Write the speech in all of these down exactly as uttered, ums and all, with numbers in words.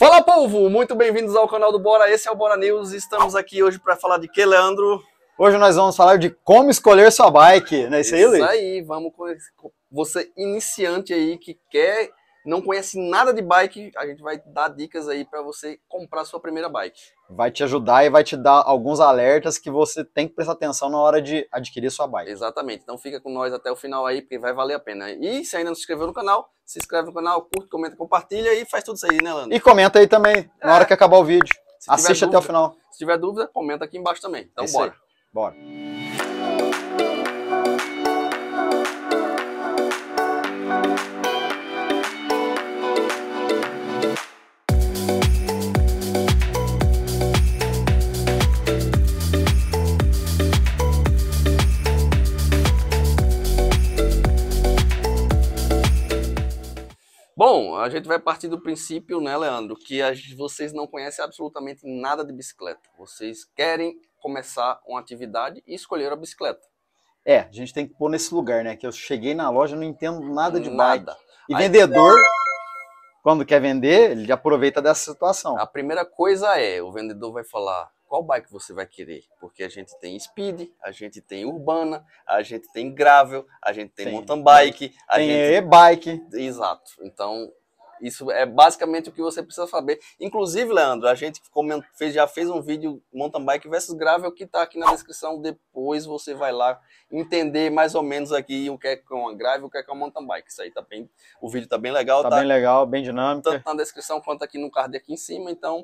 Fala, povo! Muito bem-vindos ao canal do Bora. Esse é o Bora News. Estamos aqui hoje para falar de que, Leandro? Hoje nós vamos falar de como escolher sua bike, não é isso aí, Luiz? Isso aí, vamos com você iniciante aí que quer, não conhece nada de bike, a gente vai dar dicas aí para você comprar sua primeira bike. Vai te ajudar e vai te dar alguns alertas que você tem que prestar atenção na hora de adquirir sua bike. Exatamente, então fica com nós até o final aí, porque vai valer a ppena. E se ainda não se inscreveu no canal, se inscreve no canal, curte, comenta, compartilha e faz tudo isso aí, né, Leandro? E comenta aí também, na é. hora que acabar o vídeo. Se Assiste dúvida, até o final. Se tiver dúvida, comenta aqui embaixo também. Então é bora. Aí. Bora. Bom, a gente vai partir do princípio, né, Leandro, que a, vocês não conhecem absolutamente nada de bicicleta. Vocês querem começar uma atividade e escolher a bicicleta. É, a gente tem que pôr nesse lugar, né? Que eu cheguei na loja e não entendo nada de nada. bike. E Aí, vendedor, quando quer vender, ele aproveita dessa situação. A primeira coisa é, o vendedor vai falar qual bike você vai querer. Porque a gente tem speed, a gente tem urbana, a gente tem gravel, a gente tem, tem mountain bike. A tem gente... e-bike. Exato. Então, isso é basicamente o que você precisa saber. Inclusive, Leandro, a gente fez, já fez um vídeo mountain bike versus gravel que está aqui na descrição. Depois você vai lá entender mais ou menos aqui o que é uma gravel e o que é uma mountain bike. Isso aí tá bem, o vídeo tá bem legal. Tá, tá bem legal, bem dinâmico. Tanto na descrição quanto aqui no card aqui em cima. Então,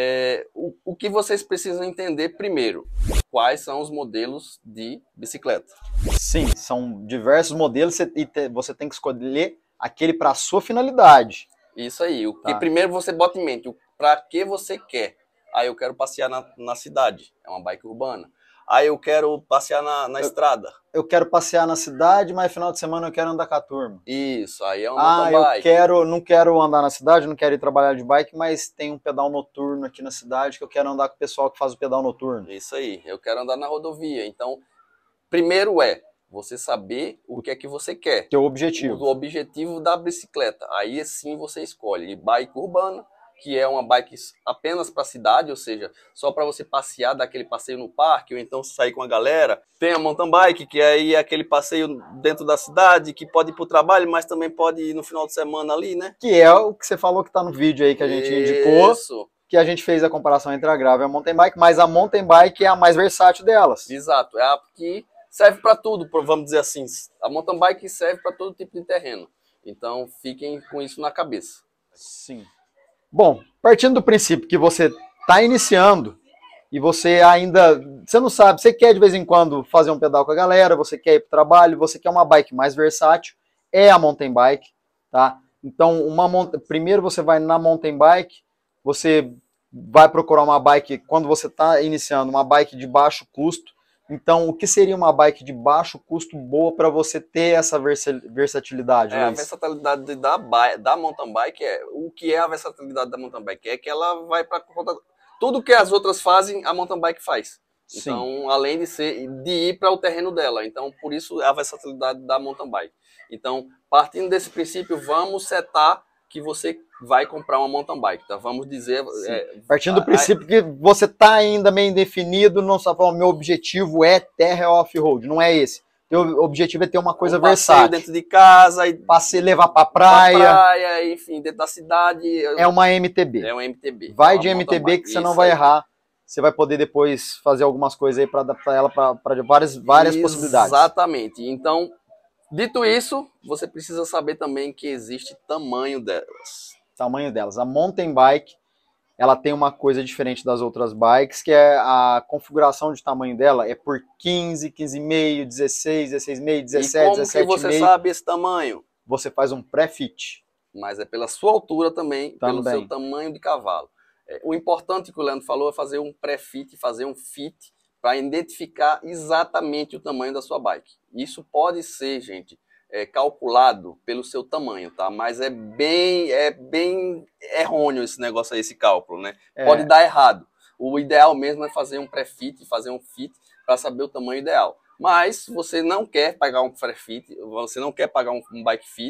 é, o, o que vocês precisam entender primeiro, quais são os modelos de bicicleta. Sim, são diversos modelos e você tem que escolher aquele para a sua finalidade. Isso aí, o que tá. primeiro você bota em mente, para que você quer. Aí eu quero passear na, na cidade, é uma bike urbana. Aí eu quero passear na, na eu, estrada. Eu quero passear na cidade, mas final de semana eu quero andar com a turma. Isso, aí é uma ah, mountain bike. eu quero, não quero andar na cidade, não quero ir trabalhar de bike, mas tem um pedal noturno aqui na cidade que eu quero andar com o pessoal que faz o pedal noturno. Isso aí, eu quero andar na rodovia. Então, primeiro é você saber o que é que você quer. Teu objetivo. O objetivo da bicicleta. Aí sim você escolhe bike urbana, que é uma bike apenas para cidade, ou seja, só para você passear, dar aquele passeio no parque, ou então sair com a galera. Tem a mountain bike, que aí é aquele passeio dentro da cidade, que pode ir para o trabalho, mas também pode ir no final de semana ali, né? Que é o que você falou que está no vídeo aí que a gente Isso. indicou. Que a gente fez a comparação entre a gravel e a mountain bike, mas a mountain bike é a mais versátil delas. Exato, é a que serve para tudo, vamos dizer assim. A mountain bike serve para todo tipo de terreno. Então, fiquem com isso na cabeça. Sim. Bom, partindo do princípio que você está iniciando e você ainda, você não sabe, você quer de vez em quando fazer um pedal com a galera, você quer ir para o trabalho, você quer uma bike mais versátil, é a mountain bike, tá? Então, uma, primeiro você vai na mountain bike, você vai procurar uma bike, quando você está iniciando, uma bike de baixo custo. Então, o que seria uma bike de baixo custo boa para você ter essa versatilidade? É, a versatilidade da, da mountain bike é o que é a versatilidade da mountain bike? É que ela vai para tudo que as outras fazem, a mountain bike faz. Sim. Então, além de ser de ir para o terreno dela. Então, por isso a versatilidade da mountain bike. Então, partindo desse princípio, vamos setar que você vai comprar uma mountain bike, tá? Vamos dizer... É, partindo do princípio a, que você está ainda meio indefinido, não sabe, o meu objetivo é terra off-road, não é esse. O objetivo é ter uma coisa um versátil. Dentro de casa, e passeio, levar para praia. Pra praia, enfim, dentro da cidade. É uma M T B. É uma M T B. Vai é de M T B bike, que você não vai aí. errar. Você vai poder depois fazer algumas coisas aí para adaptar ela para várias, várias possibilidades. Exatamente. Então, dito isso, você precisa saber também que existe tamanho delas. Tamanho delas. A mountain bike, ela tem uma coisa diferente das outras bikes, que é a configuração de tamanho dela é por quinze, quinze e meio, dezesseis, dezesseis e meio, dezessete, dezessete e meio. E como que você sabe esse tamanho? Você faz um pré-fit. Mas é pela sua altura também, também. pelo seu tamanho de cavalo. É, o importante que o Leandro falou é fazer um pré-fit, fazer um fit, para identificar exatamente o tamanho da sua bike. Isso pode ser, gente, é, calculado pelo seu tamanho, tá? Mas é bem, é bem errôneo esse negócio aí, esse cálculo, né? É. Pode dar errado. O ideal mesmo é fazer um pré-fit, fazer um fit para saber o tamanho ideal. Mas você não quer pagar um pré-fit, você não quer pagar um, um bike fit,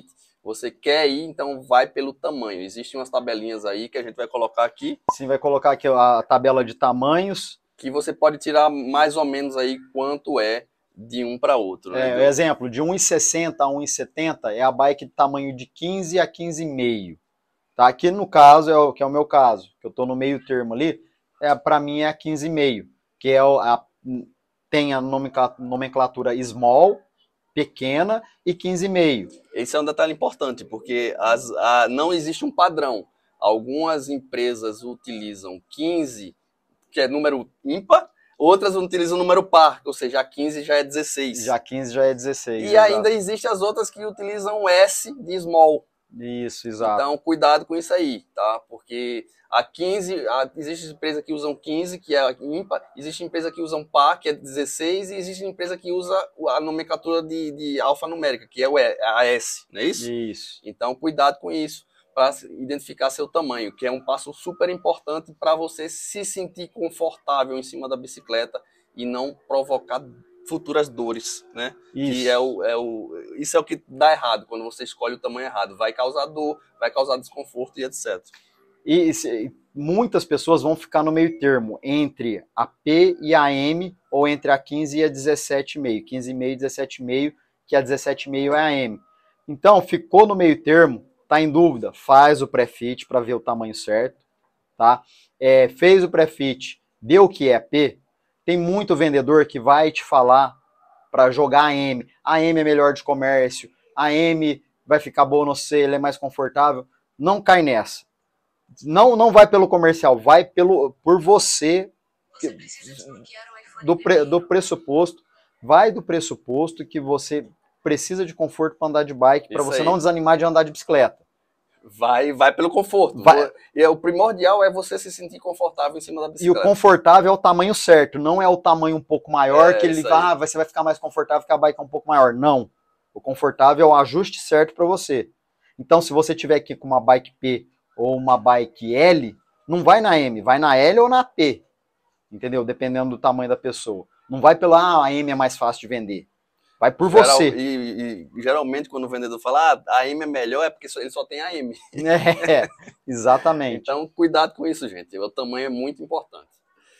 você quer ir, então vai pelo tamanho. Existem umas tabelinhas aí que a gente vai colocar aqui. Sim, vai colocar aqui a tabela de tamanhos. Que você pode tirar mais ou menos aí quanto é de um para outro. É, né? Exemplo, de um e sessenta a um e setenta é a bike de tamanho de quinze a quinze e meio. Tá? Aqui no caso, é o, que é o meu caso, que eu estou no meio termo ali, é, para mim é a quinze e meio, que é a, tem a nomenclatura small, pequena e quinze e meio. Esse é um detalhe importante, porque as, a, não existe um padrão. Algumas empresas utilizam quinze, que é número ímpar, outras utilizam número par, ou seja, a quinze já é dezesseis. Já quinze já é dezesseis. E exato. Ainda existem as outras que utilizam S de small. Isso, exato. Então, cuidado com isso aí, tá? Porque a quinze, a, existe empresa que usam quinze, que é ímpar, existe empresa que usam par, que é dezesseis, e existe empresa que usa a nomenclatura de, de alfanumérica, que é o e, a S, não é isso? Isso. Então, cuidado com isso, para identificar seu tamanho, que é um passo super importante para você se sentir confortável em cima da bicicleta e não provocar futuras dores, né? Isso. Que é o, é o, isso é o que dá errado, quando você escolhe o tamanho errado. Vai causar dor, vai causar desconforto e etcétera. E se, muitas pessoas vão ficar no meio termo, entre a P e a M, ou entre a quinze e a dezessete e meio. quinze e meio e dezessete e meio, que a dezessete e meio é a M. Então, ficou no meio termo, tá em dúvida, faz o pré-fit para ver o tamanho certo, tá? É, fez o pré-fit, deu o que é P, tem muito vendedor que vai te falar para jogar a M. A M é melhor de comércio, a M vai ficar boa no C, ele é mais confortável. Não cai nessa. Não, não vai pelo comercial, vai pelo, por você, você do, pre, do pressuposto, vai do pressuposto que você precisa de conforto para andar de bike, para você aí. Não desanimar de andar de bicicleta. Vai, vai pelo conforto. Vai. E o primordial é você se sentir confortável em cima da bicicleta. E o confortável é o tamanho certo, não é o tamanho um pouco maior, é, que ele vai, ah, você vai ficar mais confortável porque a bike é um pouco maior. Não. O confortável é o ajuste certo para você. Então, se você tiver aqui com uma bike P ou uma bike L, não vai na M, vai na L ou na P. Entendeu? Dependendo do tamanho da pessoa. Não vai pela, ah, a M é mais fácil de vender. Vai por Geral, você. E, e geralmente quando o vendedor fala, ah, a M é melhor, é porque ele só tem a M. É, exatamente. Então, cuidado com isso, gente. O tamanho é muito importante.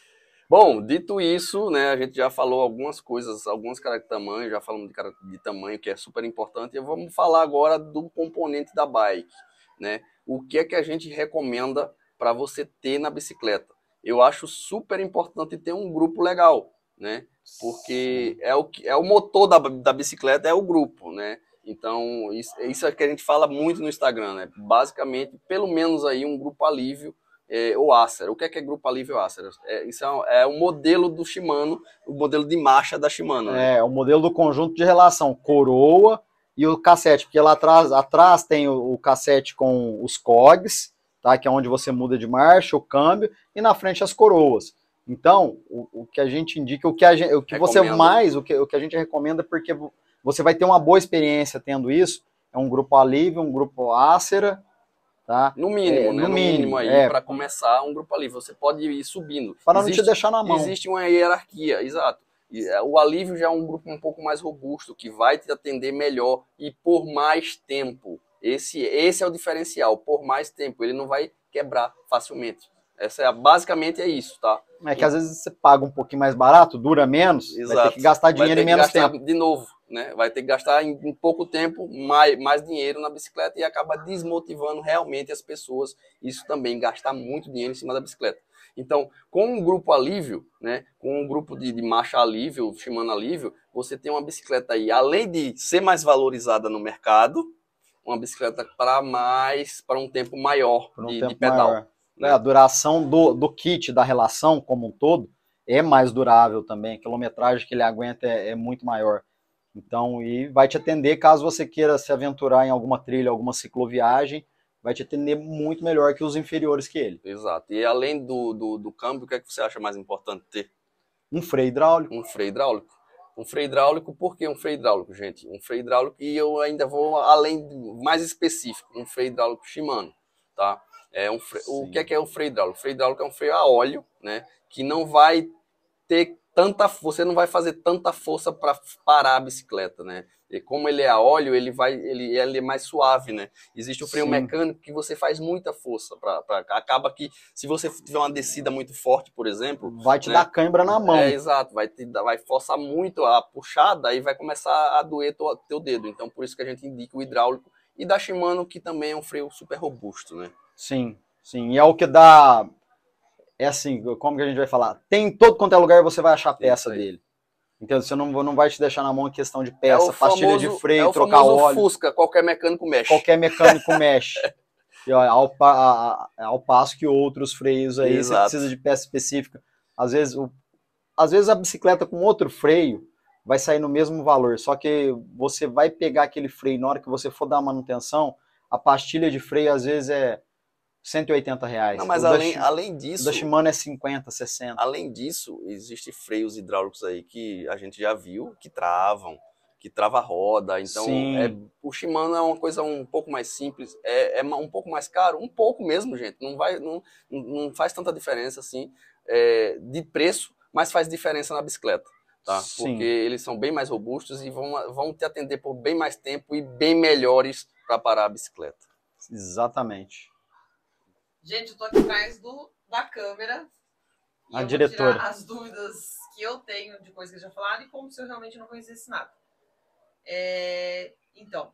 Bom, dito isso, né, a gente já falou algumas coisas, alguns caras de tamanho, já falamos de, de tamanho, que é super importante, e vamos falar agora do componente da bike, né? O que é que a gente recomenda para você ter na bicicleta? Eu acho super importante ter um grupo legal, né? Porque é o, é o motor da, da bicicleta, é o grupo, né? Então, isso, isso é que a gente fala muito no Instagram, né? Basicamente, pelo menos aí um grupo alívio é, ou Acer. O que é, que é grupo alívio ou Acer? É, isso é, um, é o modelo do Shimano, o modelo de marcha da Shimano. Né? É, o modelo do conjunto de relação, coroa e o cassete, porque lá atrás, atrás tem o, o cassete com os cogs, tá? Que é onde você muda de marcha, o câmbio, e na frente as coroas. Então, o, o que a gente indica, o que, a gente, o que você mais, o que, o que a gente recomenda, porque você vai ter uma boa experiência tendo isso, é um grupo alívio, um grupo Acera, tá? No mínimo, é, né? No, no mínimo, mínimo aí, é, para começar um grupo alívio. Você pode ir subindo. Para não te deixar na mão. Existe uma hierarquia, exato. O alívio já é um grupo um pouco mais robusto, que vai te atender melhor e por mais tempo. Esse, esse é o diferencial, por mais tempo. Ele não vai quebrar facilmente. Essa é, basicamente é isso, tá? É que às vezes você paga um pouquinho mais barato, dura menos, Exato. Vai ter que gastar dinheiro em menos tempo. De novo, né? Vai ter que gastar em, em pouco tempo mais, mais dinheiro na bicicleta e acaba desmotivando realmente as pessoas. Isso também, gastar muito dinheiro em cima da bicicleta. Então, com um grupo alívio, né? Com um grupo de, de marcha alívio, Shimano alívio, você tem uma bicicleta aí, além de ser mais valorizada no mercado, uma bicicleta para mais, para um tempo maior um de, tempo de pedal. Maior. Né? A duração do, do kit, da relação como um todo, é mais durável também. A quilometragem que ele aguenta é, é muito maior. Então, e vai te atender caso você queira se aventurar em alguma trilha, alguma cicloviagem, vai te atender muito melhor que os inferiores que ele. Exato. E além do, do, do câmbio, o que é que você acha mais importante ter? Um freio hidráulico. Um freio hidráulico. Um freio hidráulico, por que um freio hidráulico, gente? Um freio hidráulico, e eu ainda vou além, mais específico, um freio hidráulico Shimano, tá? É um freio, o que é, que é um freio hidráulico? O freio hidráulico é um freio a óleo, né? Que não vai ter tanta, você não vai fazer tanta força para parar a bicicleta, né? E como ele é a óleo, ele vai, ele, ele é mais suave, né? Existe o freio Sim. mecânico que você faz muita força para, acaba que se você tiver uma descida muito forte, por exemplo, vai te né? dar cãibra na mão. É, exato, vai te dar, vai forçar muito a puxada e vai começar a doer teu, teu dedo. Então por isso que a gente indica o hidráulico e da Shimano, que também é um freio super robusto, né? Sim, sim. E é o que dá. É assim, como que a gente vai falar? Tem em todo quanto é lugar você vai achar a peça dele. Então você não, não vai te deixar na mão em questão de peça, é pastilha famoso, de freio, é o trocar famoso óleo. Fusca, qualquer mecânico mexe. Qualquer mecânico mexe. E, ó, ao, pa, ao passo que outros freios aí, Exato. Você precisa de peça específica. Às vezes, o, às vezes a bicicleta com outro freio vai sair no mesmo valor, só que você vai pegar aquele freio, na hora que você for dar a manutenção, a pastilha de freio às vezes é cento e oitenta reais. Não, mas além, da, além disso... O da Shimano é cinquenta, sessenta. Além disso, existem freios hidráulicos aí que a gente já viu, que travam, que trava a roda. Então, é, o Shimano é uma coisa um pouco mais simples, é, é um pouco mais caro, um pouco mesmo, gente. Não, vai, não, não faz tanta diferença assim é, de preço, mas faz diferença na bicicleta. Tá? Porque eles são bem mais robustos e vão, vão te atender por bem mais tempo e bem melhores para parar a bicicleta. Exatamente. Gente, eu tô aqui atrás do, da câmera e a eu diretora. vou tirar as dúvidas que eu tenho de coisas que já falaram e como se eu realmente não conhecesse nada. É, então,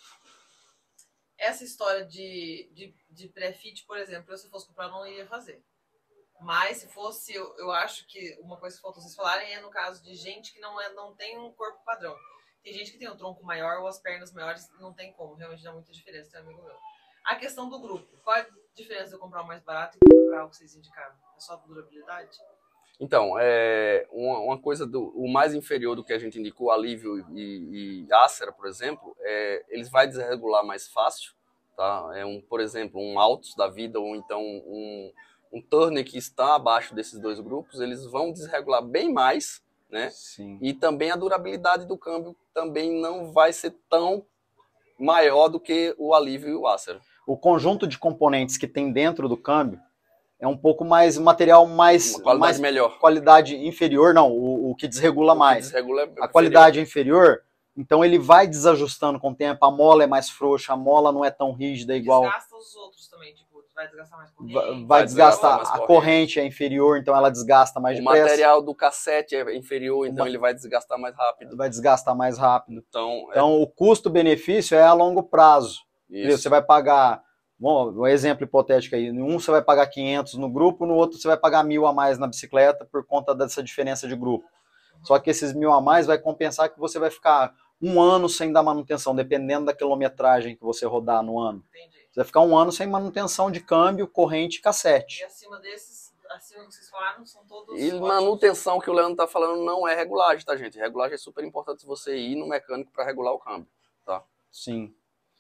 essa história de, de, de pré-fit, por exemplo, eu se fosse comprar não iria fazer. Mas se fosse, eu, eu acho que uma coisa que faltou vocês falarem é no caso de gente que não, é, não tem um corpo padrão. Tem gente que tem um tronco maior ou as pernas maiores, não tem como, realmente dá muita diferença, tem um amigo meu. A questão do grupo, qual é a diferença de eu comprar o mais barato e comprar o que vocês indicaram? É só durabilidade? Então, é uma, uma coisa, do, o mais inferior do que a gente indicou, o Alívio e, e Acera, por exemplo, é, eles vão desregular mais fácil, tá? É um, por exemplo, um Altus da vida ou então um, um Turner que está abaixo desses dois grupos, eles vão desregular bem mais, né? Sim. E também a durabilidade do câmbio também não vai ser tão maior do que o Alívio e o Acera. O conjunto de componentes que tem dentro do câmbio é um pouco mais, material mais... Uma qualidade mais melhor. Qualidade inferior, não, o, o que desregula o mais. Que desregula é a inferior. qualidade inferior, então ele vai desajustando com o tempo, a mola é mais frouxa, a mola não é tão rígida igual... Desgasta os outros também, tipo, vai desgastar mais corrente. Vai, vai, vai desgastar, desgastar mais a corrente é inferior, então ela desgasta mais o depressa. O material do cassete é inferior, então o ele vai desgastar mais rápido. Vai desgastar mais rápido. Então, então é... o custo-benefício é a longo prazo. Isso. Você vai pagar, bom, um exemplo hipotético aí, em um você vai pagar quinhentos no grupo, no outro você vai pagar mil a mais na bicicleta por conta dessa diferença de grupo. Só que esses mil a mais vai compensar que você vai ficar um ano sem dar manutenção, dependendo da quilometragem que você rodar no ano. Entendi. Você vai ficar um ano sem manutenção de câmbio, corrente e cassete. E acima desses, acima do que vocês falaram, são todos E ótimos. manutenção que o Leandro tá falando não é regulagem, tá, gente? Regulagem é super importante você ir no mecânico para regular o câmbio, tá? Sim.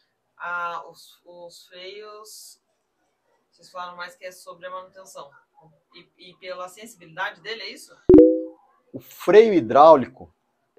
Ah, os, os freios, vocês falaram mais que é sobre a manutenção. E, e pela sensibilidade dele, é isso? O freio hidráulico,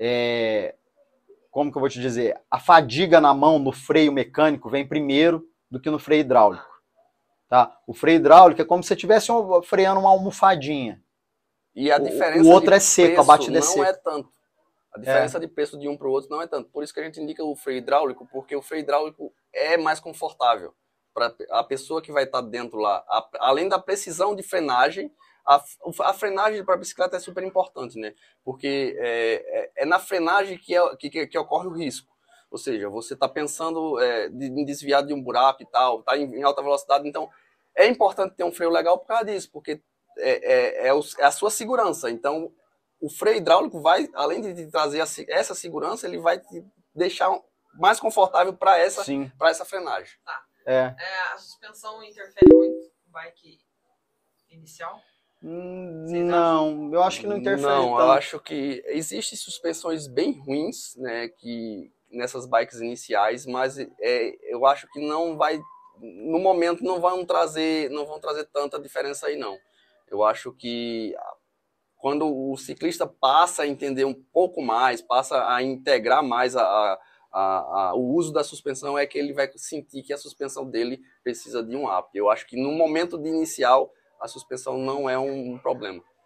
é, como que eu vou te dizer, a fadiga na mão no freio mecânico vem primeiro do que no freio hidráulico. Tá? O freio hidráulico é como se você estivesse freando uma almofadinha. E a diferença o, o outro de é seco, preço a batida é não seca. é tanto. A diferença É. de preço de um para o outro não é tanto. Por isso que a gente indica o freio hidráulico, porque o freio hidráulico é mais confortável. Para a pessoa que vai estar dentro lá, a, além da precisão de frenagem, a, a frenagem para a bicicleta é super importante, né? Porque é, é, é na frenagem que, é, que, que, que ocorre o risco. Ou seja, você está pensando é, em desviar de um buraco e tal, está em, em alta velocidade, então é importante ter um freio legal por causa disso, porque é, é, é, o, é a sua segurança. Então, o freio hidráulico vai, além de te trazer a, essa segurança, ele vai te deixar mais confortável para essa, para essa frenagem. Tá. É. É, a suspensão interfere muito no bike inicial? Hum, não, eu acho que não interfere Não, tanto. eu acho que existem suspensões bem ruins, né, que nessas bikes iniciais, mas é, eu acho que não vai, no momento não vão trazer, não vão trazer tanta diferença aí não. Eu acho que quando o ciclista passa a entender um pouco mais, passa a integrar mais a, a, a, o uso da suspensão, é que ele vai sentir que a suspensão dele precisa de um up. Eu acho que no momento de inicial, a suspensão não é um problema.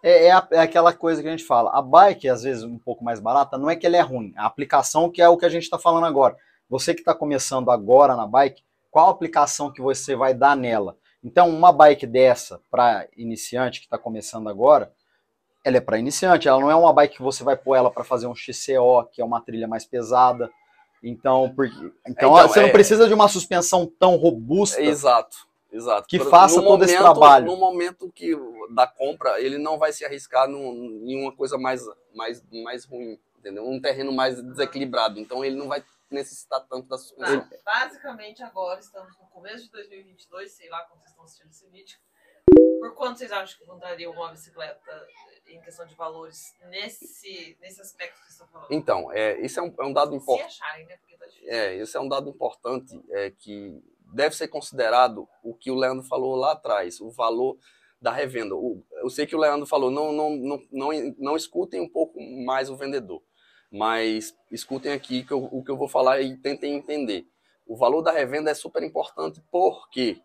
É, é, a- é aquela coisa que a gente fala. A bike, às vezes, um pouco mais barata, não é que ela é ruim. A aplicação que é o que a gente está falando agora. Você que está começando agora na bike, qual aplicação que você vai dar nela? Então, uma bike dessa, para iniciante que está começando agora, ela é para iniciante. Ela não é uma bike que você vai pôr ela para fazer um X C O, que é uma trilha mais pesada. Então, porque, então, Então, você é- não precisa de uma suspensão tão robusta. Exato, exato. Que Por- faça no todo esse momento- trabalho. No momento que da compra, ele não vai se arriscar num- em uma coisa mais, mais, mais ruim, entendeu? Um terreno mais desequilibrado. Então ele não vai necessitar tanto da suspensão. Tá, basicamente agora estamos no começo de dois mil e vinte e dois, sei lá quando vocês estão assistindo esse vídeo. Por quanto vocês acham que encontraria uma bicicleta em questão de valores nesse, nesse aspecto que vocês estão falando? Então, é, isso é um, é um dado Se importante. acharem, né? Porque tá difícil. É, isso é um dado importante é, que deve ser considerado o que o Leandro falou lá atrás, o valor da revenda. O, eu sei que o Leandro falou, não, não, não, não, não escutem um pouco mais o vendedor, mas escutem aqui que eu, o que eu vou falar e tentem entender. O valor da revenda é super importante, por quê?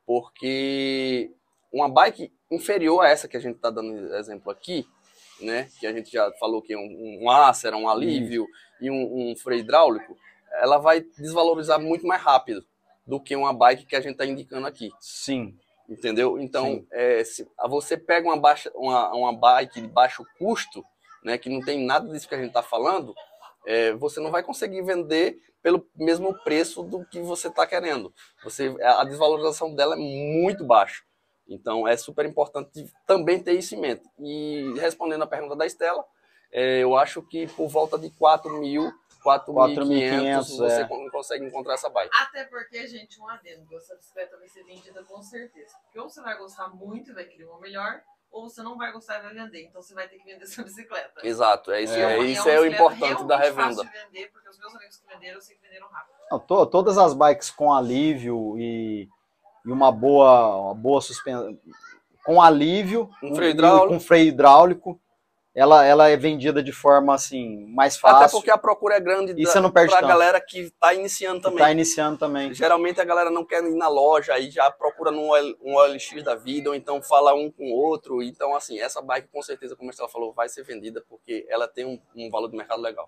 Porque uma bike inferior a essa que a gente está dando exemplo aqui, né, que a gente já falou que é um, um Acer, um alívio e um, um freio hidráulico, ela vai desvalorizar muito mais rápido do que uma bike que a gente está indicando aqui. Sim. Entendeu? Então, Sim. é, se você pega uma, baixa, uma, uma bike de baixo custo, né, que não tem nada disso que a gente está falando, é, você não vai conseguir vender pelo mesmo preço do que você está querendo. Você, a desvalorização dela é muito baixa. Então, é super importante também ter isso em mente. E respondendo a pergunta da Estela, é, eu acho que por volta de quatro mil, quatro mil e quinhentos você é. consegue encontrar essa bike. Até porque, gente, um adendo, essa bicicleta vai ser vendida com certeza. Porque ou você vai gostar muito e vai querer uma melhor, ou você não vai gostar e vai vender. Então você vai ter que vender essa bicicleta. Exato, é isso, É. é, uma- isso uma é o bicicleta importante da realmente revenda. fácil de vender, porque os meus amigos que venderam, eu sei que venderam rápido. Não, to- todas as bikes com alívio e, e uma boa, uma boa suspensão, com alívio, Um freio e- hidráulico. com freio hidráulico, ela, ela é vendida de forma assim mais Até fácil. porque a procura é grande E você não perde para a tanto. galera que está iniciando também. Está iniciando também. Geralmente a galera não quer ir na loja, aí já procura num L- um O L X da vida, ou então fala um com o outro. Então, assim, essa bike com certeza, como ela falou, vai ser vendida porque ela tem um, um valor de mercado legal.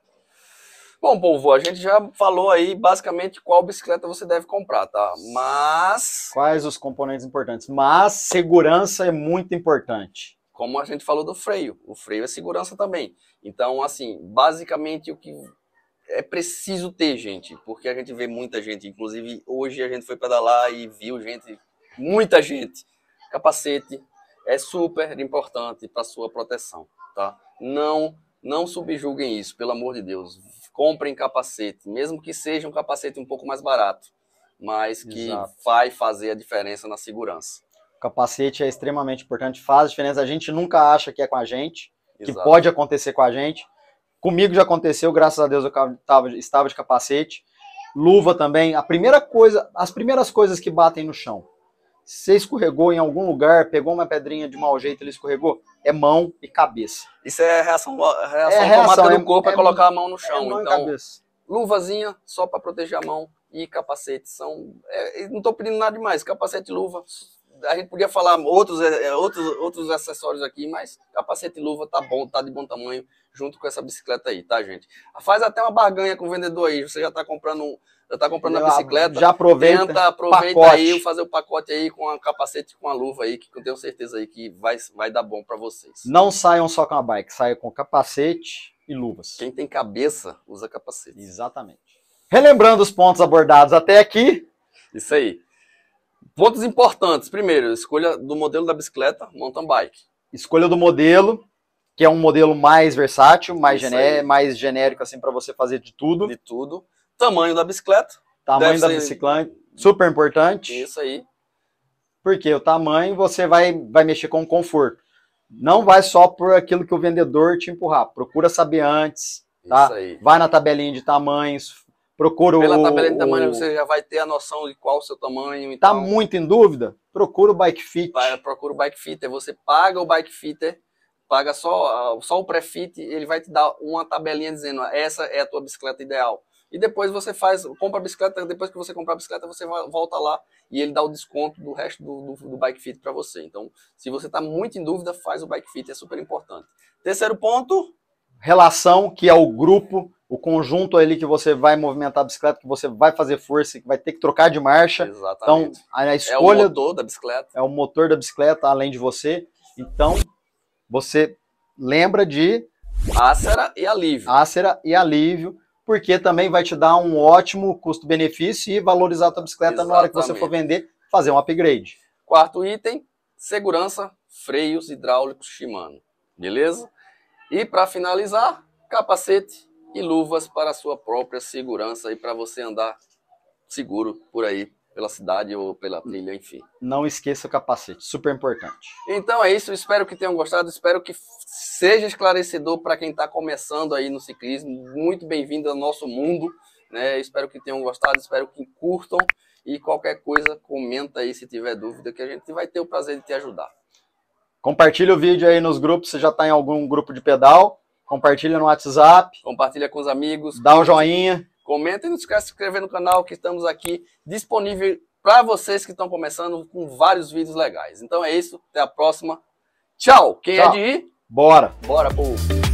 Bom, povo, a gente já falou aí basicamente qual bicicleta você deve comprar, tá? Mas, Quais os componentes importantes? Mas segurança é muito importante. como a gente falou do freio, o freio é segurança também. Então, assim, basicamente o que é preciso ter, gente, porque a gente vê muita gente, inclusive hoje a gente foi pedalar e viu gente, muita gente. Capacete é super importante para sua proteção, tá? Não, não subjuguem isso, pelo amor de Deus. Comprem capacete, mesmo que seja um capacete um pouco mais barato, mas que Exato. vai fazer a diferença na segurança. O capacete é extremamente importante, faz diferença. A gente nunca acha que é com a gente, que Exato. pode acontecer com a gente. Comigo já aconteceu, graças a Deus eu tava, estava de capacete. Luva também. A primeira coisa, as primeiras coisas que batem no chão. Você escorregou em algum lugar, pegou uma pedrinha de mau jeito, ele escorregou, é mão e cabeça. Isso é reação, reação É reação, automática é- do corpo, é, é- colocar a mão no É chão. mão e Então, cabeça. luvazinha só para proteger a mão e capacete são. É, não estou pedindo nada demais. Capacete e luva. A gente podia falar outros, é, outros, outros acessórios aqui, mas capacete e luva tá bom, tá de bom tamanho, junto com essa bicicleta aí, tá, gente? Faz até uma barganha com o vendedor aí. Você já tá comprando, um- já tá comprando a bicicleta. Já aproveita. Tenta, aproveita pacote. aí, fazer o pacote aí com a capacete e com a luva aí, que eu tenho certeza aí que vai, vai dar bom para vocês. Não saiam só com a bike, saiam com capacete e luvas. Quem tem cabeça, usa capacete. Exatamente. Relembrando os pontos abordados até aqui, Isso aí. Pontos importantes. Primeiro, escolha do modelo da bicicleta, mountain bike. escolha do modelo, que é um modelo mais versátil, mais, Isso gené aí. mais genérico, assim, para você fazer de tudo. De tudo. Tamanho da bicicleta. Tamanho deve da ser- bicicleta, super importante. Isso aí. Porque o tamanho você vai, vai mexer com o conforto. Não vai só por aquilo que o vendedor te empurrar. Procura saber antes, tá? Isso aí. Vai na tabelinha de tamanhos, procura Pela o... tabela de tamanho o- você já vai ter a noção de qual o seu tamanho. Tá Então, muito em dúvida? Procura o Bike Fit. vai, procura o bike fitter. Você paga o bike fitter, paga só, só o pré-fit, ele vai te dar uma tabelinha dizendo essa é a tua bicicleta ideal. e depois você faz, compra a bicicleta, depois que você comprar a bicicleta, você volta lá e ele dá o desconto do resto do, do, do Bike Fit para você. Então, se você está muito em dúvida, faz o Bike Fit, é super importante. Terceiro ponto... Relação, que é o grupo, o conjunto ali que você vai movimentar a bicicleta, que você vai fazer força, que vai ter que trocar de marcha. Exatamente. Então, a escolha... É o motor da bicicleta. É o motor da bicicleta, além de você. Então, você lembra de... Ácera e alívio. Ácera e alívio, porque também vai te dar um ótimo custo-benefício e valorizar a tua bicicleta. Exatamente. Na hora que você for vender, fazer um upgrade. Quarto item, segurança, freios hidráulicos Shimano. Beleza? E para finalizar, capacete e luvas para a sua própria segurança e para você andar seguro por aí, pela cidade ou pela trilha, enfim. Não esqueça o capacete, super importante. Então é isso, espero que tenham gostado, espero que seja esclarecedor para quem está começando aí no ciclismo. Muito bem-vindo ao nosso mundo, né? Espero que tenham gostado, espero que curtam e qualquer coisa, comenta aí se tiver dúvida, que a gente vai ter o prazer de te ajudar. Compartilha o vídeo aí nos grupos, você já está em algum grupo de pedal, compartilha no WhatsApp. Compartilha com os amigos. Dá um joinha. Comenta e não esquece de se inscrever no canal, que estamos aqui disponível para vocês que estão começando com vários vídeos legais. Então é isso, até a próxima. Tchau! Quem Tchau. é de ir? Bora! Bora, povo!